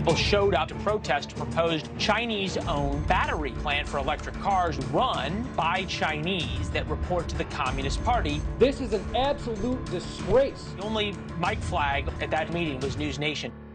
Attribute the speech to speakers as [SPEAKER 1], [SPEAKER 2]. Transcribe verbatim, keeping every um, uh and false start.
[SPEAKER 1] People showed up to protest a proposed Chinese-owned battery plant for electric cars run by Chinese that report to the Communist Party.
[SPEAKER 2] This is an absolute disgrace.
[SPEAKER 1] The only mic flag at that meeting was NewsNation.